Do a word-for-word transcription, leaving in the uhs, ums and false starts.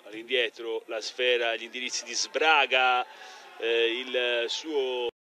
All'indietro la sfera, gli indirizzi di Sbraga, eh, il suo